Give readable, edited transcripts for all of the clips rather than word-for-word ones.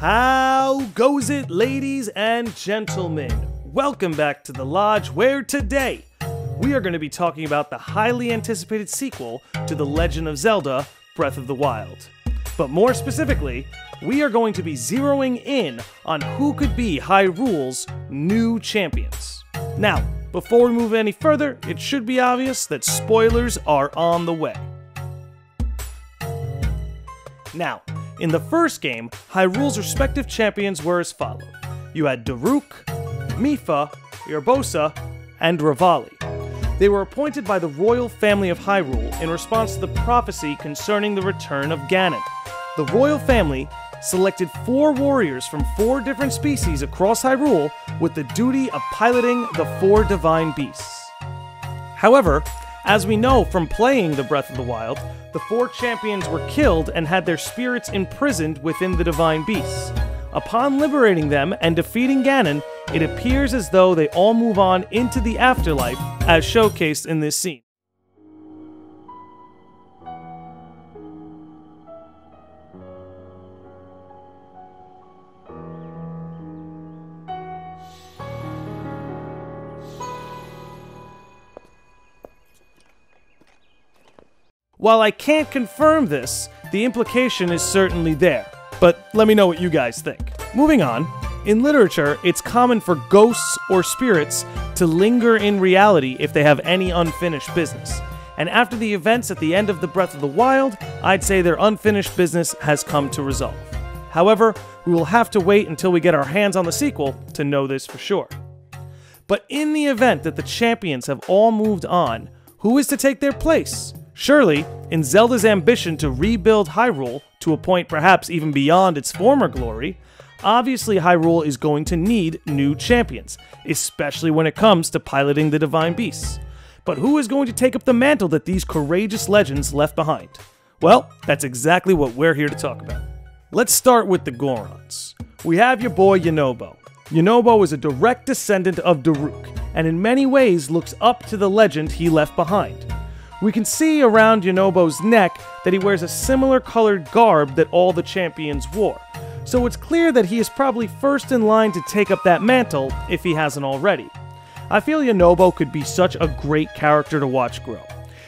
How goes it, ladies and gentlemen? Welcome back to the Lodge, where today we are going to be talking about the highly anticipated sequel to The Legend of Zelda: Breath of the Wild. But more specifically, we are going to be zeroing in on who could be Hyrule's new champions. Now, before we move any further, it should be obvious that spoilers are on the way. Now, in the first game, Hyrule's respective champions were as follows. You had Daruk, Mipha, Urbosa, and Revali. They were appointed by the royal family of Hyrule in response to the prophecy concerning the return of Ganon. The royal family selected 4 warriors from 4 different species across Hyrule with the duty of piloting the 4 divine beasts. However, as we know from playing the Breath of the Wild, the 4 champions were killed and had their spirits imprisoned within the divine beasts. Upon liberating them and defeating Ganon, it appears as though they all move on into the afterlife, as showcased in this scene. While I can't confirm this, the implication is certainly there, but let me know what you guys think. Moving on, in literature, it's common for ghosts or spirits to linger in reality if they have any unfinished business. And after the events at the end of the Breath of the Wild, I'd say their unfinished business has come to resolve. However, we will have to wait until we get our hands on the sequel to know this for sure. But in the event that the champions have all moved on, who is to take their place? Surely, in Zelda's ambition to rebuild Hyrule to a point perhaps even beyond its former glory, obviously Hyrule is going to need new champions, especially when it comes to piloting the divine beasts. But who is going to take up the mantle that these courageous legends left behind? Well, that's exactly what we're here to talk about. Let's start with the Gorons. We have your boy Yunobo. Yunobo is a direct descendant of Daruk, and in many ways looks up to the legend he left behind. We can see around Yunobo's neck that he wears a similar colored garb that all the champions wore, so it's clear that he is probably first in line to take up that mantle if he hasn't already. I feel Yunobo could be such a great character to watch grow.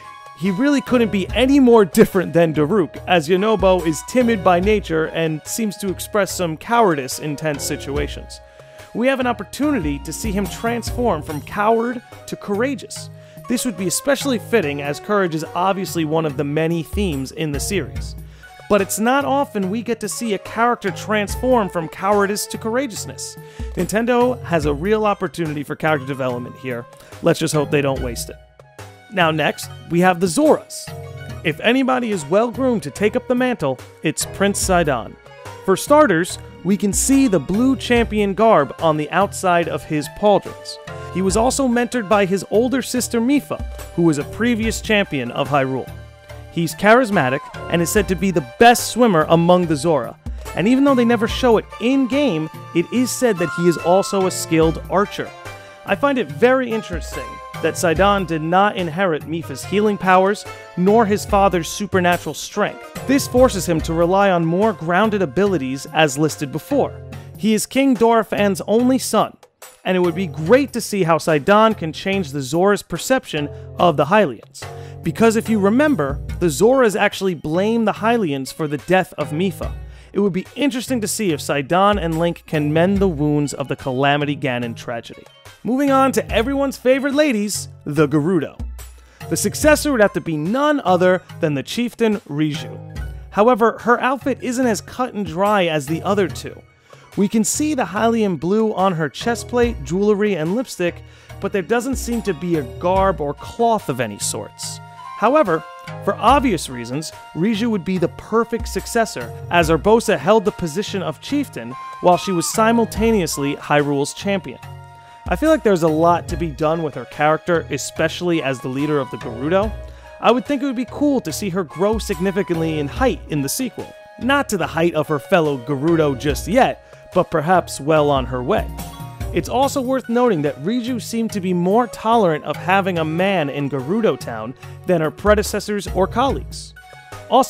He really couldn't be any more different than Daruk, as Yunobo is timid by nature and seems to express some cowardice in tense situations. We have an opportunity to see him transform from coward to courageous. This would be especially fitting as courage is obviously one of the many themes in the series. But it's not often we get to see a character transform from cowardice to courageousness. Nintendo has a real opportunity for character development here. Let's just hope they don't waste it. Now next, we have the Zoras. If anybody is well groomed to take up the mantle, it's Prince Sidon. For starters, we can see the blue champion garb on the outside of his pauldrons. He was also mentored by his older sister Mipha, who was a previous champion of Hyrule. He's charismatic and is said to be the best swimmer among the Zora, and even though they never show it in-game, it is said that he is also a skilled archer. I find it very interesting that Sidon did not inherit Mipha's healing powers, nor his father's supernatural strength. This forces him to rely on more grounded abilities as listed before. He is King Dorephan's only son, and it would be great to see how Sidon can change the Zora's perception of the Hylians. Because if you remember, the Zoras actually blame the Hylians for the death of Mipha. It would be interesting to see if Sidon and Link can mend the wounds of the Calamity Ganon tragedy. Moving on to everyone's favorite ladies, the Gerudo. The successor would have to be none other than the chieftain Riju. However, her outfit isn't as cut and dry as the other two. We can see the Hylian blue on her chestplate, jewelry, and lipstick, but there doesn't seem to be a garb or cloth of any sorts. However, for obvious reasons, Riju would be the perfect successor, as Urbosa held the position of chieftain while she was simultaneously Hyrule's champion. I feel like there's a lot to be done with her character, especially as the leader of the Gerudo. I would think it would be cool to see her grow significantly in height in the sequel. Not to the height of her fellow Gerudo just yet, but perhaps well on her way. It's also worth noting that Riju seemed to be more tolerant of having a man in Gerudo Town than her predecessors or colleagues. Also,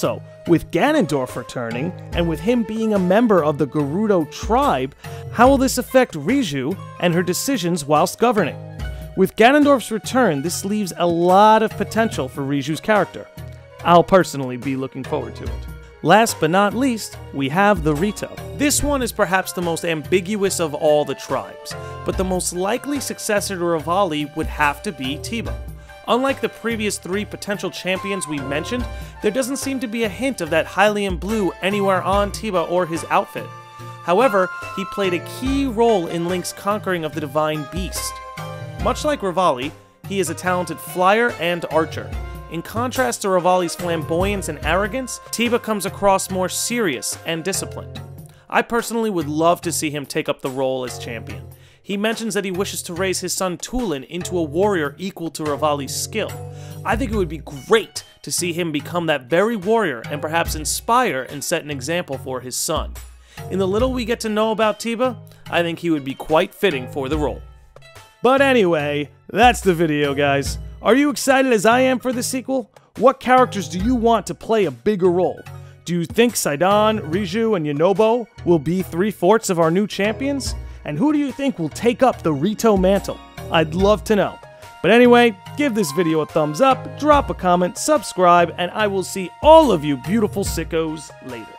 With Ganondorf returning, and with him being a member of the Gerudo tribe, how will this affect Riju and her decisions whilst governing? With Ganondorf's return, this leaves a lot of potential for Riju's character. I'll personally be looking forward to it. Last but not least, we have the Rito. This one is perhaps the most ambiguous of all the tribes, but the most likely successor to Revali would have to be Tiba. Unlike the previous 3 potential champions we mentioned, there doesn't seem to be a hint of that Hylian blue anywhere on Tiba or his outfit. However, he played a key role in Link's conquering of the Divine Beast. Much like Revali, he is a talented flyer and archer. In contrast to Revali's flamboyance and arrogance, Tiba comes across more serious and disciplined. I personally would love to see him take up the role as champion. He mentions that he wishes to raise his son Tulin into a warrior equal to Revali's skill. I think it would be great to see him become that very warrior and perhaps inspire and set an example for his son. In the little we get to know about Tiba, I think he would be quite fitting for the role. But anyway, that's the video, guys. Are you excited as I am for the sequel? What characters do you want to play a bigger role? Do you think Sidon, Riju, and Yunobo will be 3/4 of our new champions? And who do you think will take up the Rito mantle? I'd love to know. But anyway, give this video a thumbs up, drop a comment, subscribe, and I will see all of you beautiful sickos later.